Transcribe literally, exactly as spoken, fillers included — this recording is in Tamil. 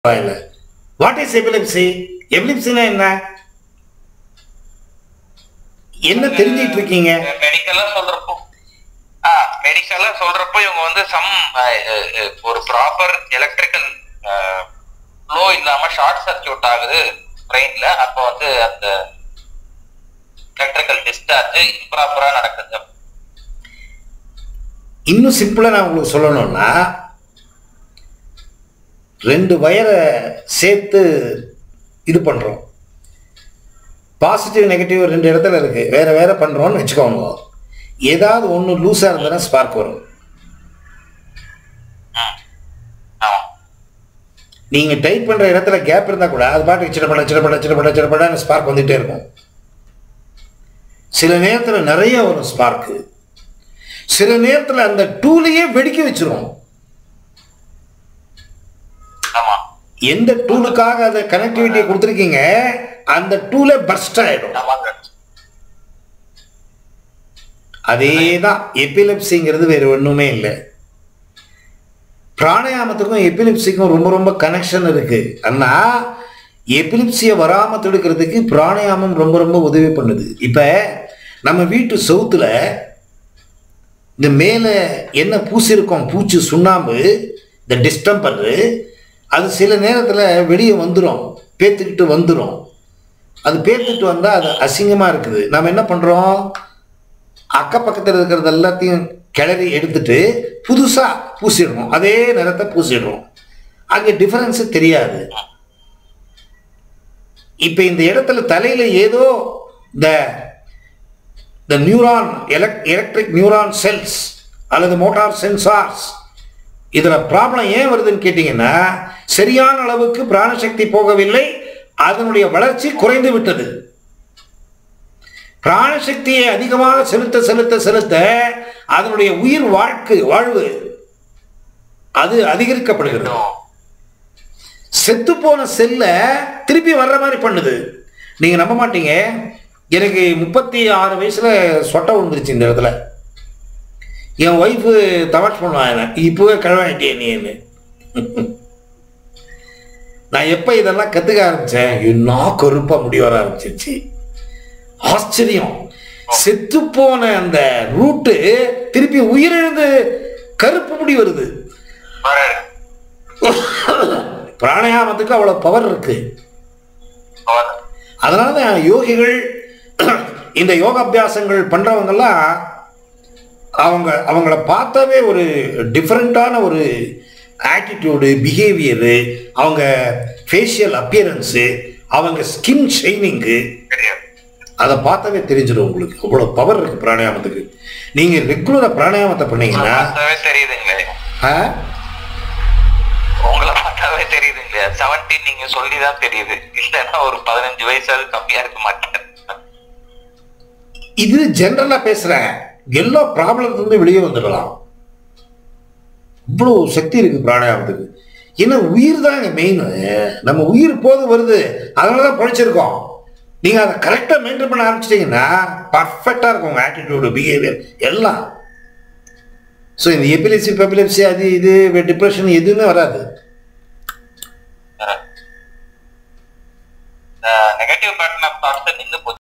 What is epilepsy? Epilepsy என்ன என்ன தெரிஞ்சிட்டு இருக்கீங்க? மெடிக்கலா சொல்றப்போ ஆ மெடிக்கலா சொல்றப்போ இவங்க வந்து சம் ஒரு ப்ராப்பர் எலக்ட்ரிக்கல் ஃப்ளோ இல்லாம ஷார்ட் சர்க்யூட் ஆகுது பிரெயின்ல. அப்போ வந்து அந்த எலக்ட்ரிக்கல் டிஸ்சார்ஜ் இம்ப்ராப்பரா நடக்குது. இன்னும் சிம்பிளா நான் உங்களுக்கு சொல்லணும்னா ரெண்டு வயரை சேர்த்து இது பண்றோம். பாசிட்டிவ் நெகட்டிவ் ரெண்டு இடத்துல இருக்கு, வேற வேற பண்றோம்னு வச்சுக்கோங்க. ஏதாவது ஒன்று லூஸா இருந்தா ஸ்பார்க் வரும். நீங்க டைப் பண்ற இடத்துல கேப் இருந்தா கூட அது பாட்டுக்கு சின்னப்பட சின்னப்பட சின்னப்பட சின்னப்பட ஸ்பார்க் வந்துட்டே இருக்கும். சில நேரத்தில் நிறைய வரும் ஸ்பார்க்கு, சில நேரத்தில் அந்த டூலையே வெடிக்க வச்சிரும். எந்த டூலுக்காக அதை கனெக்டிவிட்டியை கொடுத்துருக்கீங்க அந்த டூல பர்ஸ்ட் ஆயிடும். அதேதான் எபிலெப்சிங்கிறது வேற ஒண்ணுமே இல்லை. பிராணாயாமத்துக்கும் எபிலெப்சிக்கும் ரொம்ப ரொம்ப கனெக்ஷன் இருக்கு. ஆனா எபிலிப்சியை வராம தடுக்கிறதுக்கு பிராணாயாமம் ரொம்ப ரொம்ப உதவி பண்ணுது. இப்ப நம்ம வீட்டு சவுத்துல இந்த மேல என்ன பூசி இருக்கோம், பூச்சி சுண்ணாம்பு, இந்த டிஸ்டம்பர், அது சில நேரத்தில் வெளியே வந்துடும், பேத்துக்கிட்டு வந்துடும். அது பேத்துட்டு வந்தால் அது அசிங்கமாக இருக்குது. நம்ம என்ன பண்ணுறோம், அக்கப்பக்கத்தில் இருக்கிறது எல்லாத்தையும் கிளறி எடுத்துட்டு புதுசாக பூசிடுறோம், அதே நிறத்தை பூசிடுறோம். அங்கே டிஃபரன்ஸு தெரியாது. இப்போ இந்த இடத்துல தலையில் ஏதோ இந்த இந்த நியூரான் எலக் எலக்ட்ரிக் நியூரான் செல்ஸ் அல்லது மோட்டார் சென்சார்ஸ் இதில் ப்ராப்ளம் ஏன் வருதுன்னு கேட்டிங்கன்னா, சரியான அளவுக்கு பிராணசக்தி போகவில்லை, அதனுடைய வளர்ச்சி குறைந்து விட்டது. பிராணசக்தியை அதிகமாக செலுத்த செலுத்த செலுத்த அதனுடைய உயிர் வாழ்க்கை வாழ்வு அது அதிகரிக்கப்படுகிறது. செத்து போன செல்ல திருப்பி வர்ற மாதிரி பண்ணுது. நீங்க நம்ப மாட்டீங்க, எனக்கு முப்பத்தி ஆறு வயசுல சொட்டை விழுந்துருச்சு இந்த இடத்துல. என் ஒய்ஃபு தமாஷ் பண்ணுவாங்க, இப்போவே கழுவாயிட்டே நீன்னு. நான் எப்போ இதெல்லாம் கற்றுக்க ஆரம்பித்தேன், என்ன கருப்பாக முடி வர ஆரம்பிச்சிருச்சு. ஆச்சரியம், செத்து போன அந்த ரூட்டு திருப்பி உயிரிழந்து கருப்பு முடி வருது. பிராணாயாமத்துக்கு அவ்வளோ பவர் இருக்கு. அதனால தான் யோகிகள் இந்த யோகாபியாசங்கள் பண்ணுறவங்கெல்லாம் அவங்க அவங்கள பார்த்தாவே ஒரு டிஃப்ரெண்ட்டான ஒரு ஆட்டிடியூடு, பிஹேவியரு, அவங்க ஃபேஷியல் அப்பியரன்ஸு, அவங்க ஸ்கின் ஷைனிங்கு, அதை பார்த்தாவே தெரிஞ்சிடும் உங்களுக்கு. அவ்வளோ பவர் இருக்கு பிராணாயாமத்துக்கு. நீங்கள் ரெகுலராக பிராணாயாமத்தை பண்ணீங்கன்னா தெரியுதுங்களே, உங்களை பார்த்தாவே தெரியுதுங்களே. செவன்டீன் நீங்க சொல்லிதான் தெரியுது, இல்லைன்னா ஒரு பதினஞ்சு வயசாவது கம்மியா இருக்க மாட்டேன். இது ஜென்ரலா பேசுறேன், எல்லா ப்ராப்ளத்துலேருந்து வெளியே வந்துடலாம். இவ்வளோ சக்தி இருக்கு பிராணாயாமத்துக்கு. ஏன்னா உயிர் தான் இங்கே மெயின். நம்ம உயிர் போது வருது, அதனால தான் படிச்சிருக்கோம். நீங்கள் அதை கரெக்டாக மெயின்டைன் பண்ண ஆரம்பிச்சிட்டிங்கன்னா பர்ஃபெக்டாக இருக்கும் உங்கள் ஆட்டிடியூடு, பிஹேவியர் எல்லாம். ஸோ இந்த எபிலிப்சி பெபிலிப்சி அது இது டிப்ரெஷன் எதுவுமே வராது. நெகட்டிவ் பேட்டர்ன் ஆஃப் தாட்ஸ் நின்று